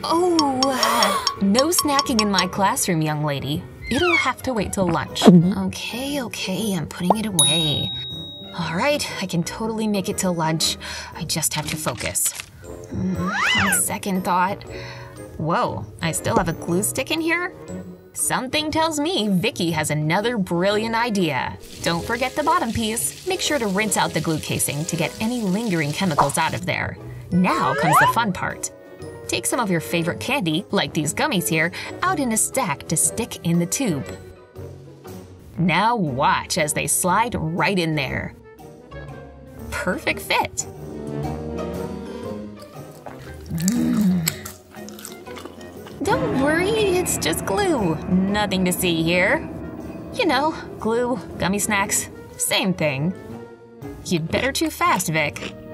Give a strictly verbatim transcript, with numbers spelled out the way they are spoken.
Oh, uh, no snacking in my classroom, young lady. It'll have to wait till lunch. Okay, okay, I'm putting it away. All right, I can totally make it till lunch. I just have to focus. Mm, on second thought… Whoa, I still have a glue stick in here? Something tells me Vicky has another brilliant idea. Don't forget the bottom piece. Make sure to rinse out the glue casing to get any lingering chemicals out of there. Now comes the fun part. Take some of your favorite candy, like these gummies here, out in a stack to stick in the tube. Now watch as they slide right in there. Perfect fit. Mm. Don't worry, it's just glue. Nothing to see here. You know, glue, gummy snacks, same thing. You'd better chew fast, Vic.